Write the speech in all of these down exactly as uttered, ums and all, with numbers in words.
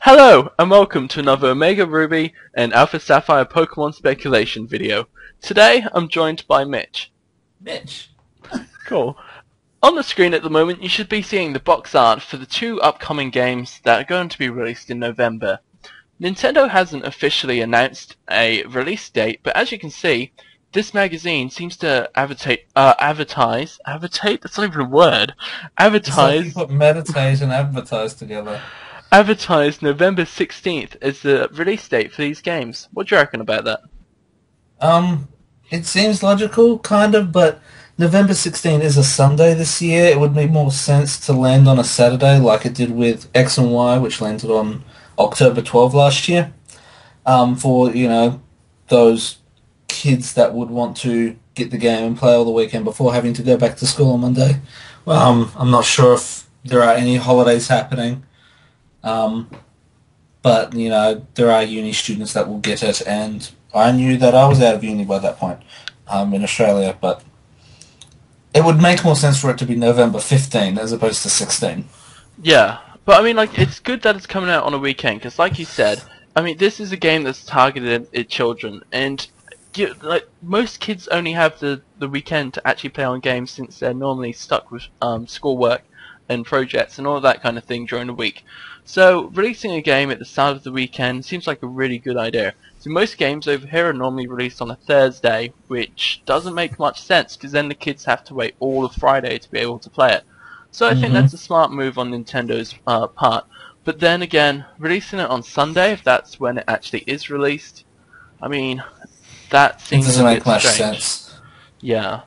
Hello, and welcome to another Omega Ruby and Alpha Sapphire Pokémon speculation video. Today, I'm joined by Mitch. Mitch. Cool. On the screen at the moment, you should be seeing the box art for the two upcoming games that are going to be released in November. Nintendo hasn't officially announced a release date, but as you can see, this magazine seems to advertise, uh, advertise, advertise? That's not even a word. It's like you Advertise. put meditate and advertise together. Advertised November sixteenth as the release date for these games. What do you reckon about that? Um, it seems logical, kind of, but November sixteenth is a Sunday this year. It would make more sense to land on a Saturday like it did with X and Y, which landed on October twelfth last year. Um, for, you know, those kids that would want to get the game and play all the weekend before having to go back to school on Monday. Well, um, I'm not sure if there are any holidays happening. Um, but, you know, there are uni students that will get it, and I knew that I was out of uni by that point um, in Australia, but it would make more sense for it to be November fifteenth as opposed to sixteen. Yeah, but I mean, like, it's good that it's coming out on a weekend, because like you said, I mean, this is a game that's targeted at children, and you, like most kids only have the, the weekend to actually play on games since they're normally stuck with um, schoolwork and projects and all that kind of thing during the week. So releasing a game at the start of the weekend seems like a really good idea. So most games over here are normally released on a Thursday, which doesn't make much sense because then the kids have to wait all of Friday to be able to play it. So I Mm-hmm. think that's a smart move on Nintendo's uh, part. But then again, releasing it on Sunday, if that's when it actually is released, I mean, that It seems doesn't a make bit much strange. sense. Yeah.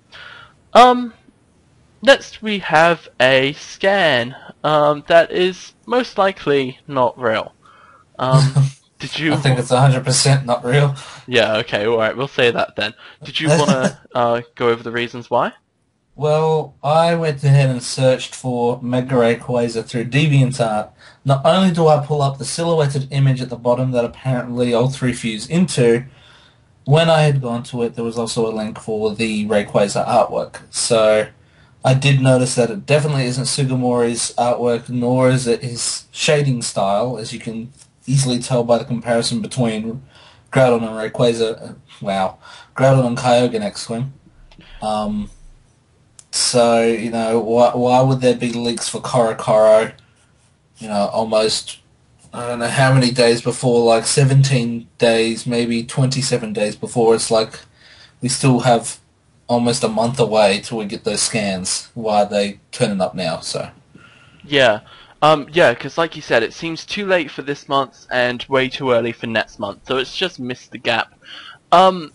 Um. Next we have a scan um, that is most likely not real. Um, did you? I think it's one hundred percent not real. Yeah. Okay. All right. We'll say that then. Did you want to uh, go over the reasons why? Well, I went ahead and searched for Mega Rayquaza through DeviantArt. Not only do I pull up the silhouetted image at the bottom that apparently all three fuse into, when I had gone to it, there was also a link for the Rayquaza artwork. So I did notice that it definitely isn't Sugimori's artwork, nor is it his shading style, as you can easily tell by the comparison between Groudon and Rayquaza. Wow, Groudon and Kyogre next to him. Um, so, you know, why, why would there be leaks for Korokoro, you know, almost, I don't know how many days before, like seventeen days, maybe twenty-seven days before. It's like we still have almost a month away till we get those scans. Why are they turning up now? So Yeah. Um. Yeah. Because like you said, it seems too late for this month and way too early for next month. So it's just missed the gap. Um.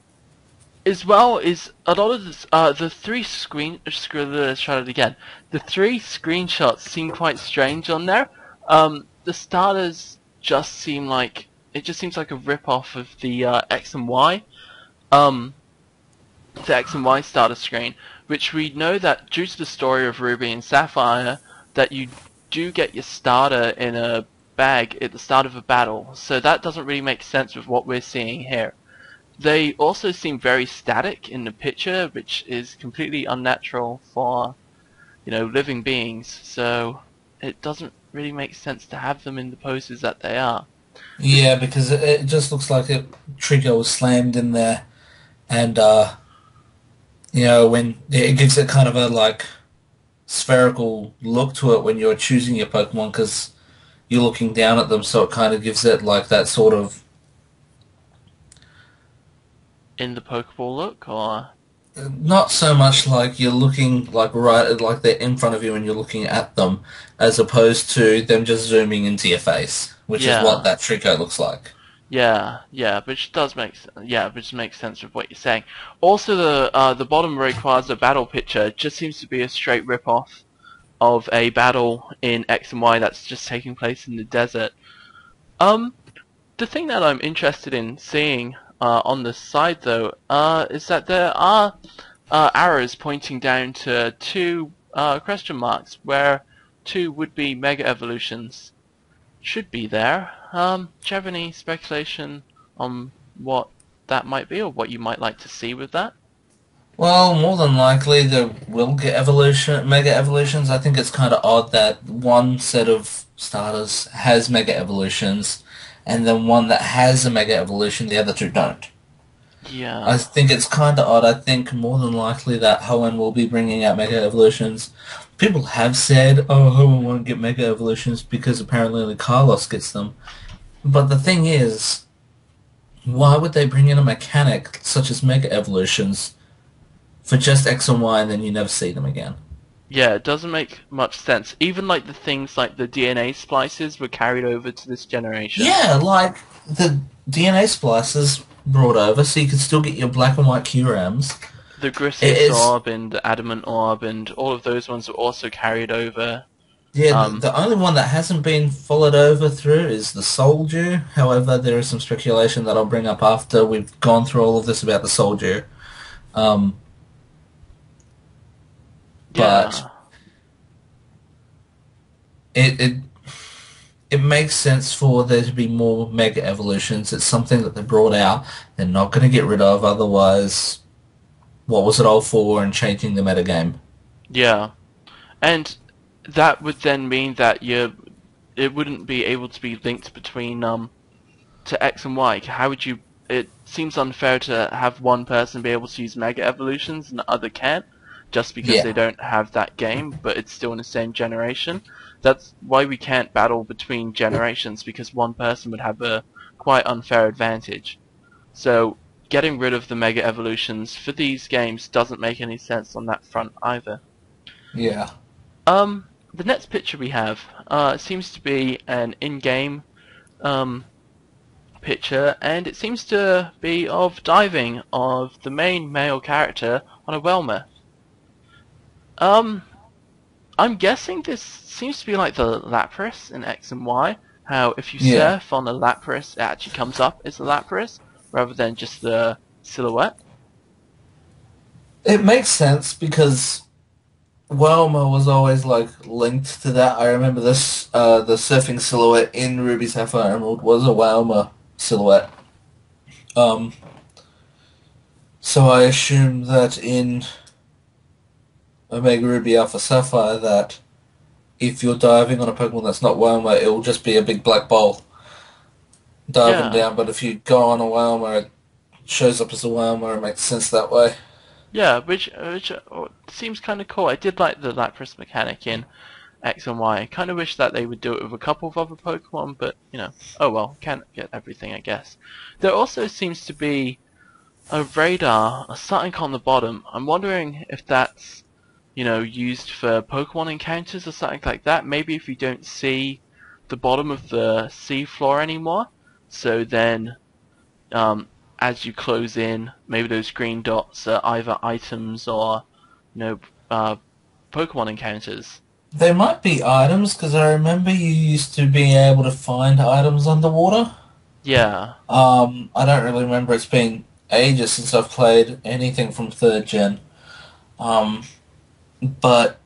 As well is a lot of this, uh, the three screen. Let's try it again. The three screenshots seem quite strange on there. Um. The starters just seem like it just seems like a rip off of the uh, X and Y. Um. The X and Y starter screen, which we know that due to the story of Ruby and Sapphire, that you do get your starter in a bag at the start of a battle. So that doesn't really make sense with what we're seeing here. They also seem very static in the picture, which is completely unnatural for, you know, living beings. So it doesn't really make sense to have them in the poses that they are. yeah, because it, it just looks like a trigger was slammed in there, and uh, you know, when it gives it kind of a like spherical look to it when you're choosing your Pokemon because you're looking down at them, so it kind of gives it like that sort of In the Pokeball look, or not so much like you're looking like right like they're in front of you and you're looking at them, as opposed to them just zooming into your face, which yeah. is what that Trico looks like. Yeah, yeah, which does make s- yeah, which makes sense with what you're saying. Also, the uh, the bottom Rayquaza battle picture just seems to be a straight rip-off of a battle in X and Y that's just taking place in the desert. Um, the thing that I'm interested in seeing uh, on the side, though, uh, is that there are uh, arrows pointing down to two uh, question marks, where two would-be Mega Evolutions should be there. Um, do you have any speculation on what that might be, or what you might like to see with that? Well, more than likely they will get evolution, mega evolutions. I think it's kind of odd that one set of starters has mega evolutions, and then one that has a mega evolution, the other two don't. I Yeah. think it's kind of odd. I think more than likely that Hoenn will be bringing out mega evolutions. People have said, "Oh, Hoenn won't get mega evolutions because apparently only Carlos gets them." But the thing is, why would they bring in a mechanic such as mega evolutions for just X and Y and then you never see them again? Yeah, it doesn't make much sense. Even like the things like the D N A splices were carried over to this generation. Yeah, like the D N A splices brought over so you could still get your black and white Q RAMs. The It Griseous is, orb and the Adamant orb and all of those ones were also carried over. yeah, the, Um, the only one that hasn't been followed over through is the Soldier. However, there is some speculation that I'll bring up after we've gone through all of this about the Soldier. Um, but yeah, it, it it makes sense for there to be more mega evolutions. It's something that they brought out. They're not going to get rid of, otherwise, what was it all for? And changing the metagame. yeah, and that would then mean that you it wouldn't be able to be linked between um to X and Y. How would you? It seems unfair to have one person be able to use Mega Evolutions and the other can't, just because they Yeah, don't have that game, but it's still in the same generation. That's why we can't battle between generations, because one person would have a quite unfair advantage. So getting rid of the Mega Evolutions for these games doesn't make any sense on that front either. yeah, Um, the next picture we have uh, seems to be an in-game um, picture, and it seems to be of diving of the main male character on a Whelmer. Um, I'm guessing this seems to be like the Lapras in X and Y. How if you yeah. surf on a Lapras, it actually comes up as a Lapras rather than just the silhouette. It makes sense because Welma was always like linked to that. I remember this uh the surfing silhouette in Ruby Sapphire Emerald was a Welma silhouette. Um so I assume that in Omega Ruby Alpha Sapphire that if you're diving on a Pokemon that's not Welma, it will just be a big black ball diving Yeah, down, but if you go on a Welma it shows up as a Welma, it makes sense that way. yeah, which which uh, seems kind of cool. I did like the Lapras mechanic in X and Y. I kind of wish that they would do it with a couple of other Pokemon, but you know, oh well, can't get everything, I guess. There also seems to be a radar, or something on the bottom. I'm wondering if that's, you know, used for Pokemon encounters or something like that. Maybe if you don't see the bottom of the sea floor anymore, so then um, as you close in, maybe those green dots are either items or, you know, uh, Pokemon encounters. They might be items because I remember you used to be able to find items underwater. Yeah, Um, I don't really remember. It's been ages since I've played anything from third gen. Um, but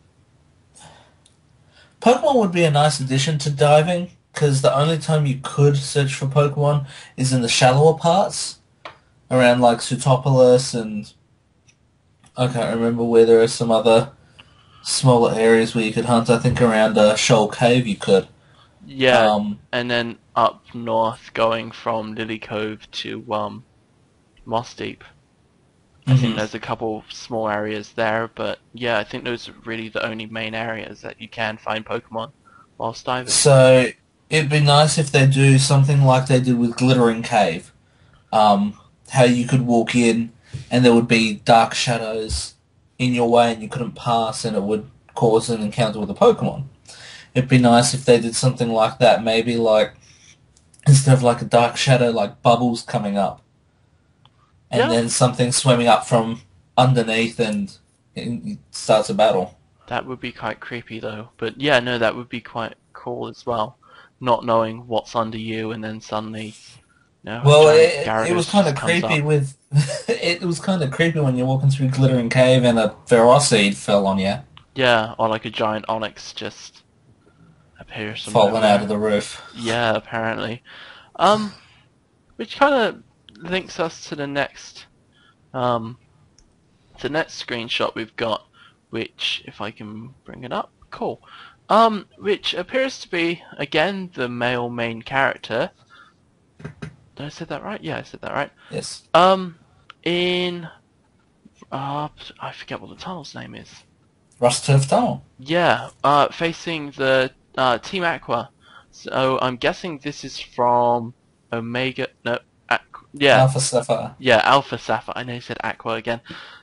Pokemon would be a nice addition to diving because the only time you could search for Pokemon is in the shallower parts around like Sutopolis and I can't remember where there are some other smaller areas where you could hunt. I think around uh, Shoal Cave you could. yeah, Um, and then up north, going from Lily Cove to um, Moss Deep. I think mhm. there's a couple small areas there, but yeah, I think those are really the only main areas that you can find Pokemon whilst diving. So it'd be nice if they do something like they did with Glittering Cave. Um, how you could walk in and there would be dark shadows in your way and you couldn't pass and it would cause an encounter with a Pokemon. It'd be nice if they did something like that, maybe like instead of like a dark shadow, like bubbles coming up and Yeah, then something swimming up from underneath and it starts a battle. that would be quite creepy though. But yeah, no, that would be quite cool as well. Not knowing what's under you and then suddenly, you know, a Well, giant it, it was Gyarados kind of just comes creepy up. with. It was kind of creepy when you're walking through Glittering Cave and a Ferocity fell on you, Yeah, or like a giant Onyx just appears from falling out nowhere. of the roof. Yeah, apparently. Um, which kind of links us to the next um the next screenshot we've got, which, if I can bring it up, cool. Um, which appears to be, again, the male main character. Did I say that right? Yeah, I said that right. Yes. Um, in, uh, I forget what the tunnel's name is. Rust Turf Tunnel. Yeah, uh, facing the uh, Team Aqua. So I'm guessing this is from Omega. No, Aqu yeah, Alpha Sapphire. yeah, Alpha Sapphire. I know you said Aqua again.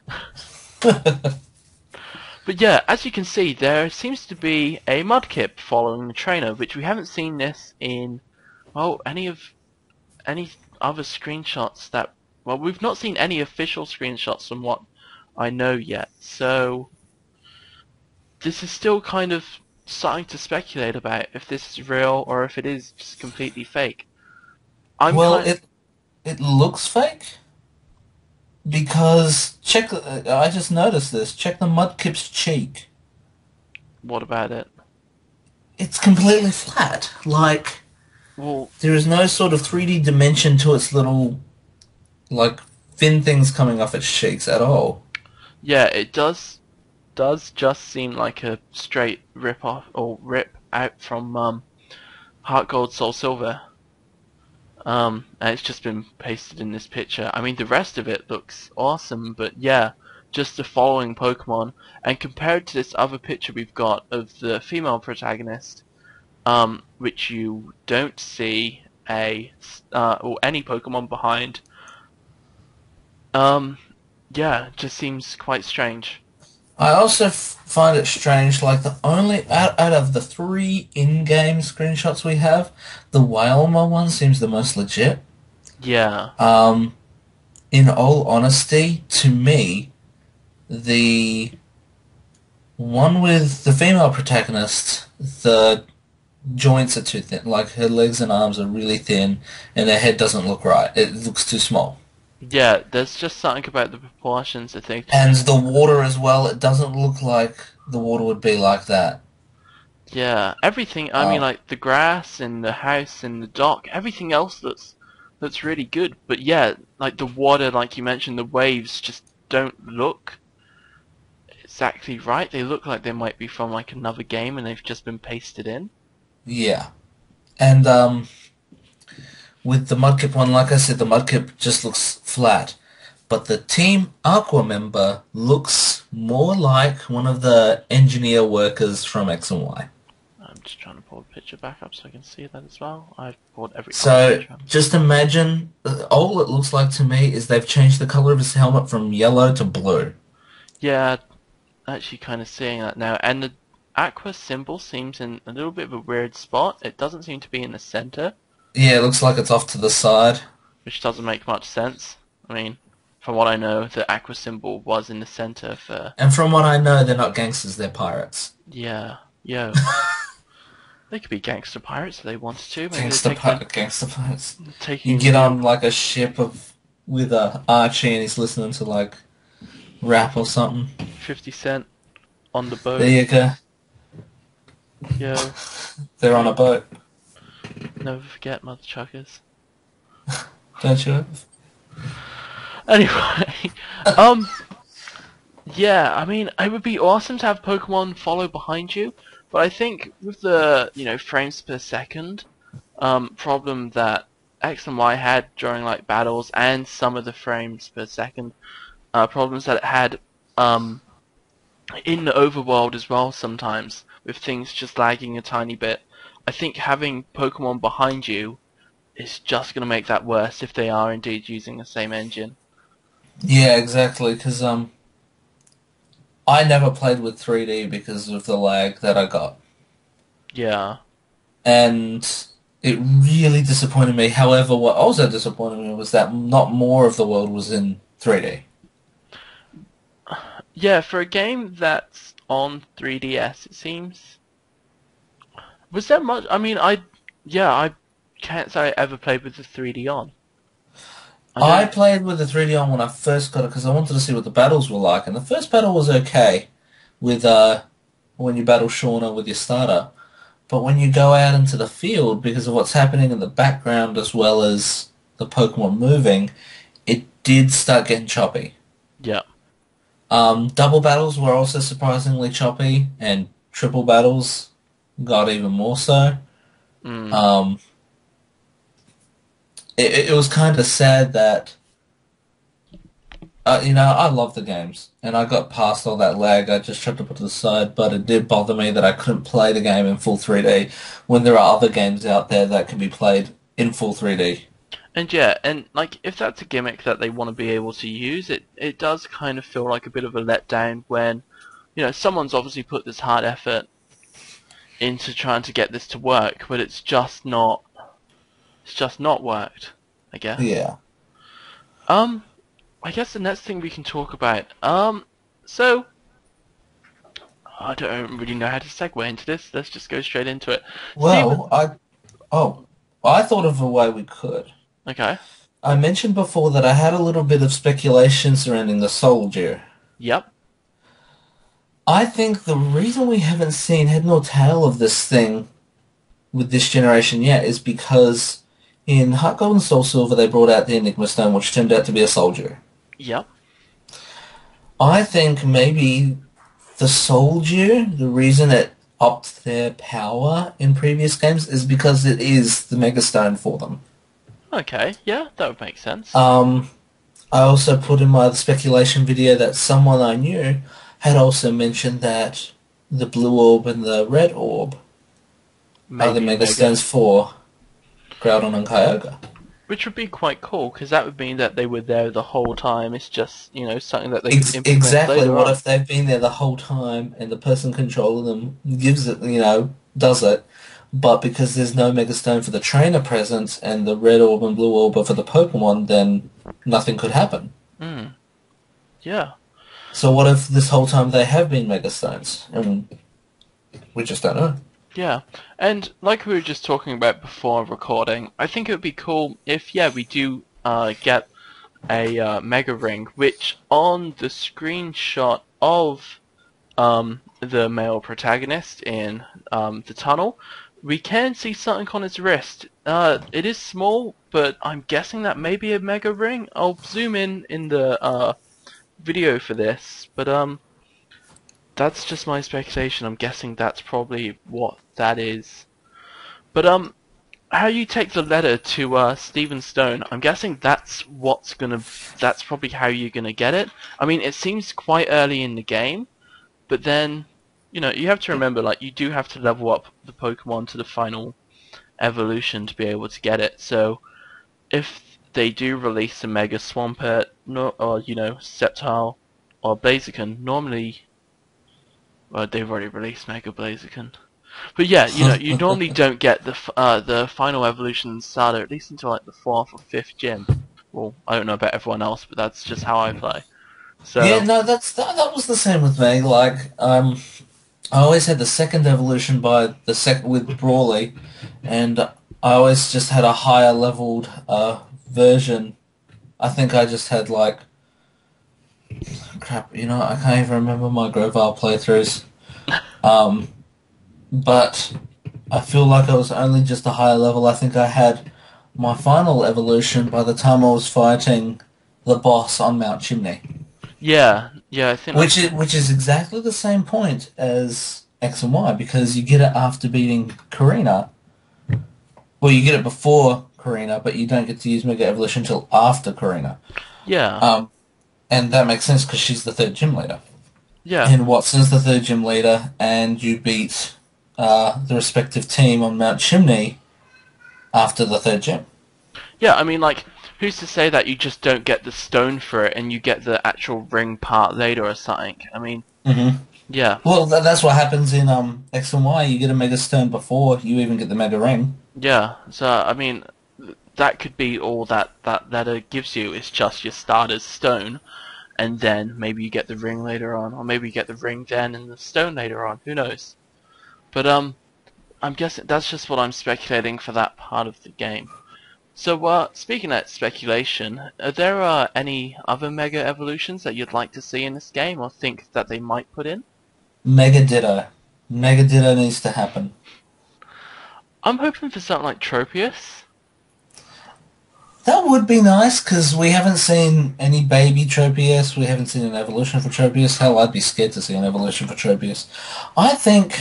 But yeah, as you can see, there seems to be a Mudkip following the trainer, which we haven't seen this in, well, any of any other screenshots that. Well, we've not seen any official screenshots from what I know yet. So this is still kind of starting to speculate about if this is real or if it is just completely fake. I'm well, kind it it looks fake because check. Uh, I just noticed this. Check the Mudkip's cheek. What about it? It's completely flat. Like Well, there is no sort of three D dimension to its little like fin things coming off its cheeks at all. yeah, it does does just seem like a straight rip off or rip out from um, Heart Gold Soul Silver. Um, and it's just been pasted in this picture. I mean, the rest of it looks awesome, but yeah, just the following Pokemon. And compared to this other picture we've got of the female protagonist, um, which you don't see a uh, or any Pokemon behind. Um, yeah, it just seems quite strange. I also f- find it strange, like the only, out, out of the three in-game screenshots we have, the Wailmer one seems the most legit. Yeah. Um, in all honesty, to me, the one with the female protagonist, the joints are too thin, like her legs and arms are really thin, and her head doesn't look right. It looks too small. Yeah, there's just something about the proportions, I think. And the water as well, it doesn't look like the water would be like that. Yeah, everything, I Oh. mean, like, the grass and the house and the dock, everything else looks, looks really good. But yeah, like, the water, like you mentioned, the waves just don't look exactly right. They look like they might be from, like, another game and they've just been pasted in. Yeah. And, um... with the Mudkip one, like I said, the Mudkip just looks flat. But the Team Aqua member looks more like one of the engineer workers from X and Y. I'm just trying to pull the picture back up so I can see that as well. I've pulled every So, picture. just imagine, uh, all it looks like to me is they've changed the colour of his helmet from yellow to blue. Yeah, actually kind of seeing that now. And the Aqua symbol seems in a little bit of a weird spot. It doesn't seem to be in the center. Yeah, it looks like it's off to the side. Which doesn't make much sense. I mean, from what I know, the Aqua symbol was in the center for... And from what I know, they're not gangsters, they're pirates. Yeah, yo. They could be gangster pirates if they wanted to. Maybe Gangster, they're pi- taking, gangster pirates. taking You get on like a ship of with a Archie and he's listening to like rap or something. fifty cent on the boat. There you go. Yo, They're on a boat. never forget, mother chuckers. Don't you? Anyway, um, yeah, I mean, it would be awesome to have Pokemon follow behind you, but I think with the, you know, frames per second um, problem that X and Y had during, like, battles, and some of the frames per second uh, problems that it had um, in the overworld as well sometimes, with things just lagging a tiny bit, I think having Pokemon behind you is just going to make that worse if they are indeed using the same engine. Yeah, exactly. Because um, I never played with three D because of the lag that I got, Yeah. and it really disappointed me. However, what also disappointed me was that not more of the world was in three D. Yeah, for a game that's on three D S, it seems. Was there much? I mean, I, yeah, I can't say I ever played with the three D on. I, I played with the three D on when I first got it because I wanted to see what the battles were like, and the first battle was okay with uh when you battle Shauna with your starter, but when you go out into the field because of what's happening in the background as well as the Pokemon moving, it did start getting choppy. Yeah. Um, double battles were also surprisingly choppy, and triple battles got even more so. Mm. Um, it, it was kind of sad that, uh, you know, I love the games, and I got past all that lag. I just tried to put to the side, but it did bother me that I couldn't play the game in full three D when there are other games out there that can be played in full three D. And yeah, and like if that's a gimmick that they want to be able to use, it it does kind of feel like a bit of a letdown when, you know, someone's obviously put this hard effort into trying to get this to work, but it's just not it's just not worked, I guess. Yeah. Um, I guess the next thing we can talk about. Um, so I don't really know how to segue into this. Let's just go straight into it. Steven, Well, I oh, I thought of a way we could. okay. I mentioned before that I had a little bit of speculation surrounding the soldier. Yep. I think the reason we haven't seen head nor tail of this thing with this generation yet is because in Heart Gold and Soul Silver they brought out the Enigma Stone, which turned out to be a soldier. Yep. I think maybe the soldier, the reason it upped their power in previous games is because it is the Mega Stone for them. Okay. Yeah, that would make sense. Um, I also put in my speculation video that someone I knew had also mentioned that the blue orb and the red orb are the Maybe Mega Mega. Stones for Groudon and Kyogre. Which would be quite cool, because that would mean that they were there the whole time. It's just, you know, something that they could Ex- implement exactly. later What on. if they've been there the whole time and the person controlling them gives it, you know, does it, but because there's no Mega Stone for the trainer presence and the red orb and blue orb are for the Pokemon, then nothing could happen. Hmm. Yeah. So what if this whole time they have been Mega Stones and we just don't know? Yeah, and like we were just talking about before recording, I think it would be cool if, yeah, we do uh, get a uh, Mega Ring, which on the screenshot of um, the male protagonist in um, the tunnel, we can see something on his wrist. Uh, it is small, but I'm guessing that may be a Mega Ring. I'll zoom in in the uh, video for this, but um. That's just my speculation. I'm guessing that's probably what that is. But um, how you take the letter to uh, Stephen Stone? I'm guessing that's what's gonna. That's probably how you're gonna get it. I mean, it seems quite early in the game, but then, you know, you have to remember, like, you do have to level up the Pokemon to the final evolution to be able to get it. So, if they do release a Mega Swampert, no, or you know, Sceptile or Blaziken, normally. Well, they've already released Mega Blaziken. But yeah, you know, you normally don't get the f uh, the final evolution starter at least until like the fourth or fifth gym. Well, I don't know about everyone else, but that's just how I play. So Yeah, no, that's that, that was the same with me. Like, um, I always had the second evolution by the sec with Brawly, and I always just had a higher leveled uh, version. I think I just had like crap. You know, I can't even remember my Grovyle playthroughs. Um, but I feel like I was only just a higher level. I think I had my final evolution by the time I was fighting the boss on Mount Chimney. yeah, yeah, I think Which is, which is exactly the same point as X and Y, because you get it after beating Karina. Well, you get it before Karina, but you don't get to use Mega Evolution until after Karina. yeah, Um, and that makes sense because she's the third gym leader. yeah, And Watson's the third gym leader, and you beat uh, the respective team on Mount Chimney after the third gym. yeah. I mean, like, who's to say that you just don't get the stone for it and you get the actual ring part later or something? I mean, Mm-hmm. yeah, Well, th- that's what happens in um, X and Y. You get a Mega Stone before you even get the Mega Ring. yeah. So I mean, that could be all that that letter gives you. It's just your starter's stone, and then maybe you get the ring later on, or maybe you get the ring then and the stone later on. Who knows? But um, I'm guessing that's just what I'm speculating for that part of the game. So uh, speaking of speculation, are there uh, any other Mega Evolutions that you'd like to see in this game, or think that they might put in? Mega Ditto. Mega Ditto needs to happen. I'm hoping for something like Tropius. That would be nice, because we haven't seen any baby Tropius, we haven't seen an evolution for Tropius. Hell, I'd be scared to see an evolution for Tropius. I think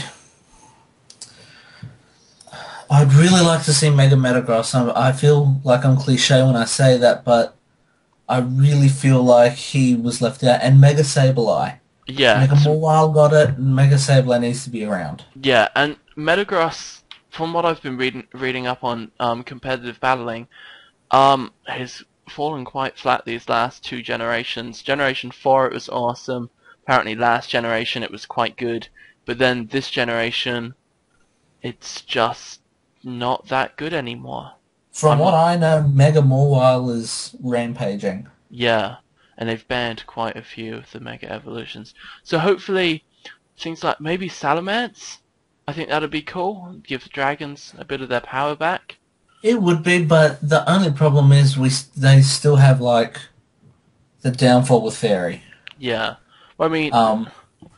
I'd really like to see Mega Metagross. I feel like I'm cliche when I say that, but I really feel like he was left out. And Mega Sableye. Yeah, Mega so, Mawile got it, and Mega Sableye needs to be around. yeah, and Metagross, from what I've been reading reading up on um, competitive battling, um, has fallen quite flat these last two generations. Generation four, it was awesome. Apparently, last generation it was quite good, but then this generation, it's just not that good anymore. From I'm what not, I know, Mega Mawile is rampaging. yeah, and they've banned quite a few of the Mega Evolutions. So hopefully, things like maybe Salamence, I think that'd be cool. Give the dragons a bit of their power back. It would be, but the only problem is we they still have like the downfall with Fairy. Yeah, well, I mean, Um,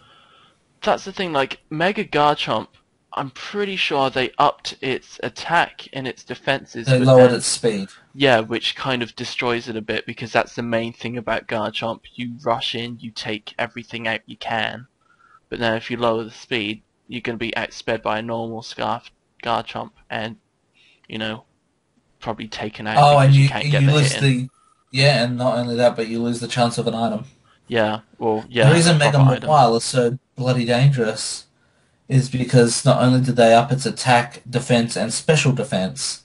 that's the thing. Like Mega Garchomp, I'm pretty sure they upped its attack and its defenses. they but lowered then, its speed. yeah, which kind of destroys it a bit because that's the main thing about Garchomp. You rush in, you take everything out you can, but then if you lower the speed, you're going to be outsped by a normal Scarf Garchomp, and you know, probably taken out Oh, because and you, you can't get you the lose hit in. the yeah, and not only that, but you lose the chance of an item. Yeah, well, yeah, The reason a Mega proper item. Mawile is so bloody dangerous is because not only did they up its attack, defense, and special defense,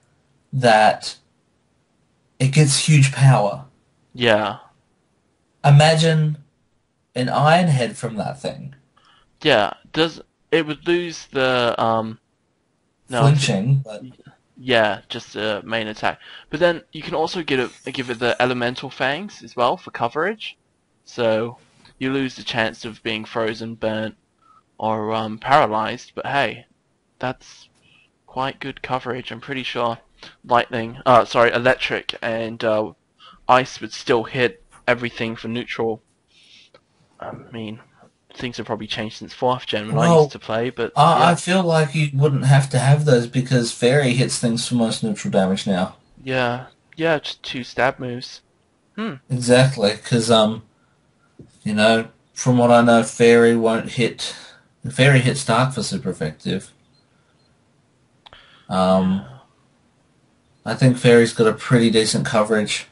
that it gets huge power. Yeah, Imagine an Iron Head from that thing. yeah. Does it would lose the um? No, Flinching, but yeah, just the main attack. But then you can also give it give it the elemental fangs as well for coverage. So you lose the chance of being frozen, burnt, or um, paralyzed. But hey, that's quite good coverage. I'm pretty sure lightning, uh, sorry, electric and uh, ice would still hit everything for neutral. I mean, things have probably changed since fourth gen when I well, used to play, but I, I yeah, feel like you wouldn't have to have those because Fairy hits things for most neutral damage now. yeah, yeah, just two stab moves. Hmm. Exactly, because um, you know, from what I know, Fairy won't hit. Fairy hits Dark for super effective. Um, Yeah. I think Fairy's got a pretty decent coverage.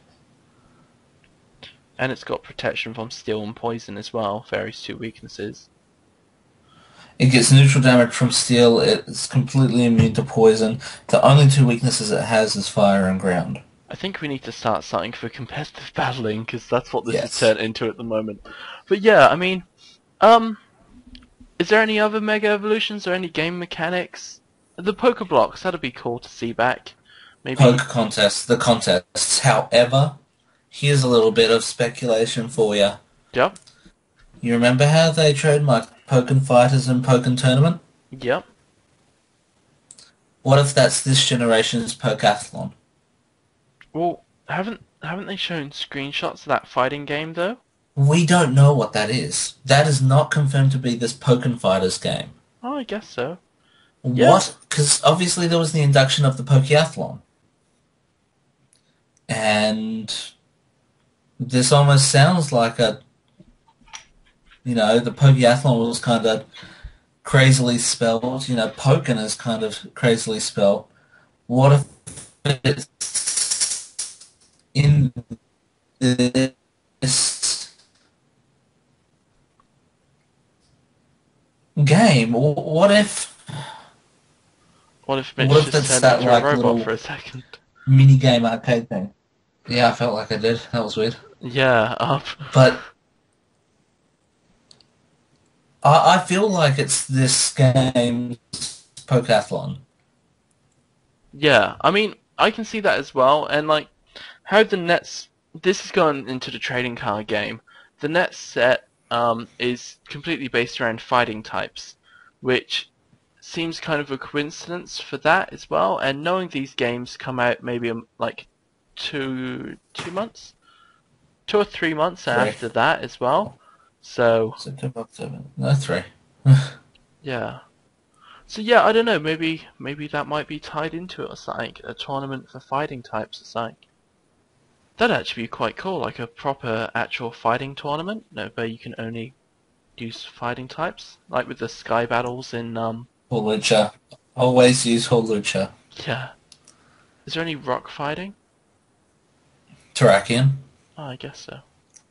And it's got protection from steel and poison as well, Fairy's two weaknesses. It gets neutral damage from steel. It's completely immune to poison. The only two weaknesses it has is fire and ground. I think we need to start something for competitive battling, because that's what this has Yes. turned into at the moment. But yeah, I mean, um, is there any other Mega Evolutions or any game mechanics? The Pokeblocks, that'd be cool to see back. Maybe, Poke contests, the contests. However, here's a little bit of speculation for you. yep, You remember how they trademarked Pokken Fighters and Pokken Tournament? yep. What if that's this generation's Pokathlon? Well, haven't haven't they shown screenshots of that fighting game though? We don't know what that is. That is not confirmed to be this Pokken Fighters game. Oh, I guess so. Yeah. What? Because obviously there was the induction of the Pokeathlon. And this almost sounds like a, you know, the Pokeathlon was kind of crazily spelled. You know, Pokken is kind of crazily spelled. What if it's in this game? What if What if Mitch What if just that's turned that, into like, a robot little- for a second? mini game arcade thing? Yeah, I felt like I did. That was weird. Yeah, um, But I, I feel like it's this game's Pokathlon. yeah. I mean, I can see that as well. And like, how the nets. This has gone into the trading card game. The net set um, is completely based around fighting types, which seems kind of a coincidence for that as well. And knowing these games come out maybe um, like two two months, two or three months Three. after that as well. So September, October. No, three. yeah. So yeah, I don't know. Maybe maybe that might be tied into it or something. A tournament for fighting types or something. That'd actually be quite cool, like a proper actual fighting tournament, no, where you can only use fighting types, like with the sky battles in um. Hulucha. Always use Hulucha. Yeah. Is there any rock fighting? Terrakion. Oh, I guess so.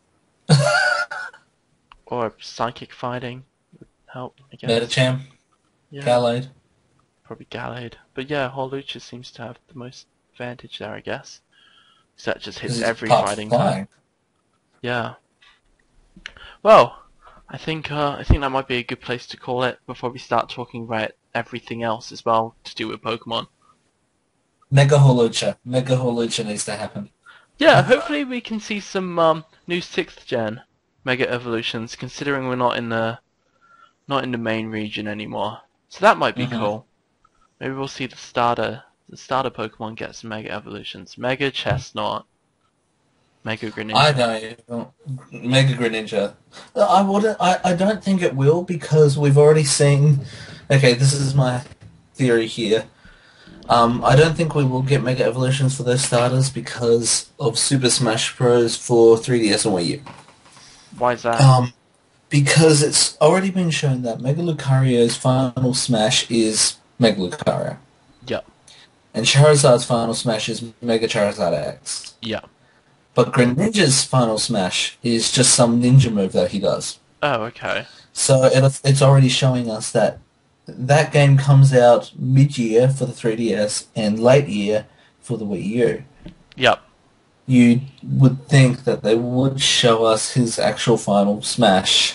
Or psychic fighting would help, I guess. Metacham. Yeah. Gallade. Probably Gallade. But yeah, Holucha seems to have the most advantage there, I guess. So that just hits every fighting type. Yeah. Well, I think uh, I think that might be a good place to call it before we start talking about everything else as well to do with Pokemon. Mega Holucha. Mega Holucha needs to happen. Yeah, hopefully we can see some um, new sixth gen Mega Evolutions, considering we're not in the not in the main region anymore. So that might be Mm-hmm. cool. Maybe we'll see the starter the starter Pokemon get some Mega Evolutions. Mega Chestnut, Mega Greninja. I don't. Mega Greninja. I wouldn't. I, I don't think it will because we've already seen. Okay, this is my theory here. Um, I don't think we will get Mega Evolutions for those starters because of Super Smash Bros. For three D S and Wii U. Why is that? Um, because it's already been shown that Mega Lucario's final smash is Mega Lucario. Yep. And Charizard's final smash is Mega Charizard X. Yeah. But Greninja's final smash is just some ninja move that he does. Oh, okay. So it, it's already showing us that that game comes out mid-year for the three D S and late year for the Wii U. Yep. You would think that they would show us his actual final smash.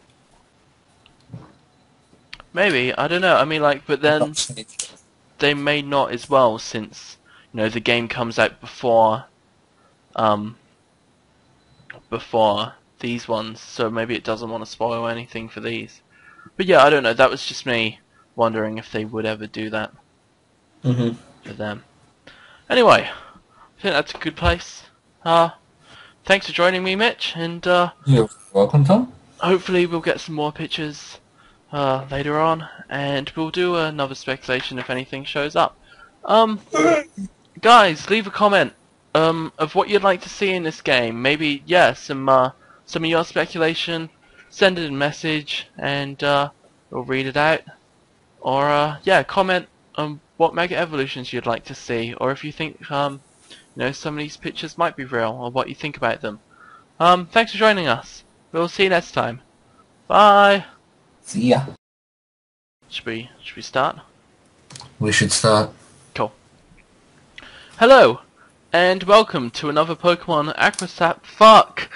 Maybe, I don't know. I mean, like, but then they may not as well, since you know the game comes out before, um, before these ones. So maybe it doesn't want to spoil anything for these. But yeah, I don't know. That was just me wondering if they would ever do that Mm-hmm. for them. Anyway, I think that's a good place. Uh, thanks for joining me, Mitch, and uh, You're welcome, Tom. hopefully we'll get some more pictures uh, later on, and we'll do another speculation if anything shows up. Um, guys, leave a comment um, of what you'd like to see in this game. Maybe, yeah, some uh, some of your speculation. Send it a message, and uh, we'll read it out. Or uh, yeah, comment on what Mega Evolutions you'd like to see, or if you think um, you know some of these pictures might be real, or what you think about them. Um, thanks for joining us. We'll see you next time. Bye. See ya. Should we should we start? We should start. Cool. Hello, and welcome to another Pokemon Aqua Sap. Fuck.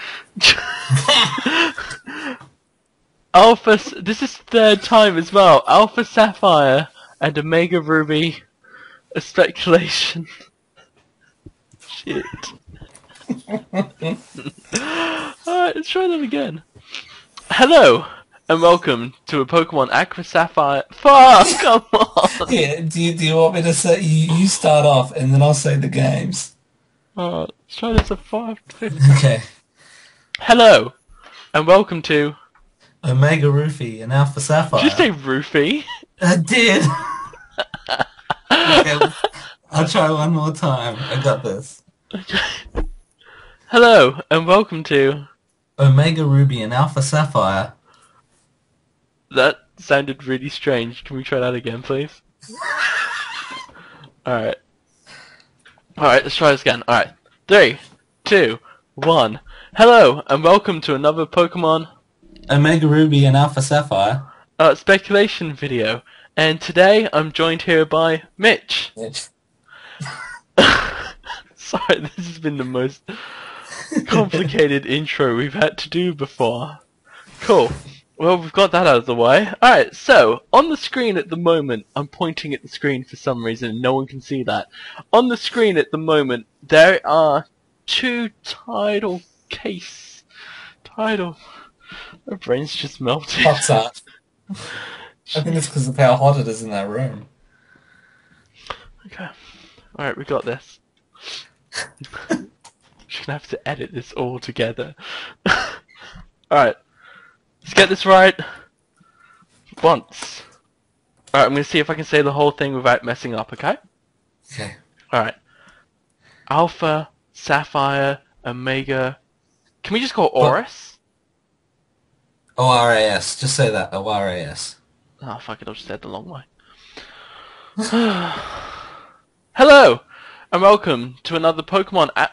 Alpha. S this is third time as well. Alpha Sapphire and Omega Ruby. A speculation. Shit. Alright, let's try that again. Hello, and welcome to a Pokemon Aqua Sapphire. Fuck! Come on! Yeah, do you, do you want me to say... You, you start off, and then I'll say the games. Alright, let's try this at five. Okay. Hello, and welcome to... Omega Rufi and Alpha Sapphire. Did you say Roofy? I did! Okay, I'll try one more time. I got this. Okay. Hello, and welcome to... Omega Ruby and Alpha Sapphire. That sounded really strange. Can we try that again, please? Alright. Alright, let's try this again. Alright. Three, two, one. Hello, and welcome to another Pokemon... Omega Ruby and Alpha Sapphire. Uh, speculation video. And today, I'm joined here by Mitch. Mitch. Sorry, this has been the most complicated intro we've had to do before. Cool. Well, we've got that out of the way. Alright, so, on the screen at the moment, I'm pointing at the screen for some reason, and no one can see that. On the screen at the moment, there are two tidal case... Tidal... My brain's just melting. Hot that. I think it's because of how hot it is in that room. Okay. Alright, we got this. Just gonna have to edit this all together. Alright. Let's get this right. Once. Alright, I'm gonna see if I can say the whole thing without messing up, okay? Okay. Alright. Alpha Sapphire, Omega. Can we just call it Oris? O R A S. Just say that. O R A S. Oh, fuck it, I'll just say it the long way. Hello, and welcome to another Pokemon at...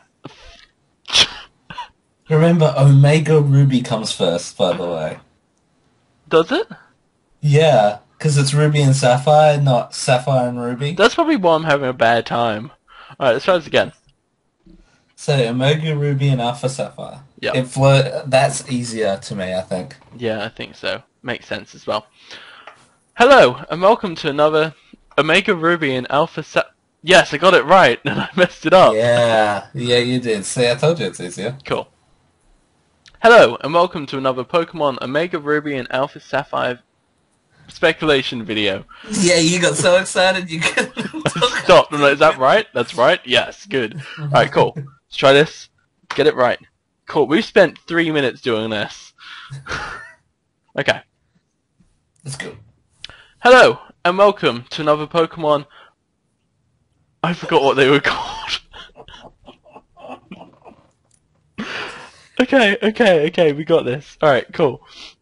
Remember, Omega Ruby comes first, by the way. Does it? Yeah, because it's Ruby and Sapphire, not Sapphire and Ruby. That's probably why I'm having a bad time. Alright, let's try this again. So, Omega Ruby and Alpha Sapphire. Yeah. It flo- that's easier to me, I think. Yeah, I think so. Makes sense as well. Hello, and welcome to another Omega Ruby and Alpha Sa- Yes, I got it right, and I messed it up. Yeah, yeah, you did. See, I told you it's easier. Cool. Hello, and welcome to another Pokemon Omega Ruby and Alpha Sapphire speculation video. Yeah, you got so excited you couldn't Stop. I'm like, is that right? That's right? Yes, good. Alright, cool. Let's try this. Get it right. Cool. We've spent three minutes doing this. Okay. Let's go. Hello, and welcome to another Pokemon... I forgot what they were called. Okay, okay, okay, we got this. Alright, cool.